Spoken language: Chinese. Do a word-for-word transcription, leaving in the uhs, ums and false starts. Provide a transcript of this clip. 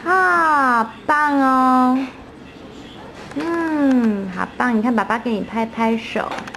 好棒哦！嗯，好棒！你看，爸爸给你拍拍手。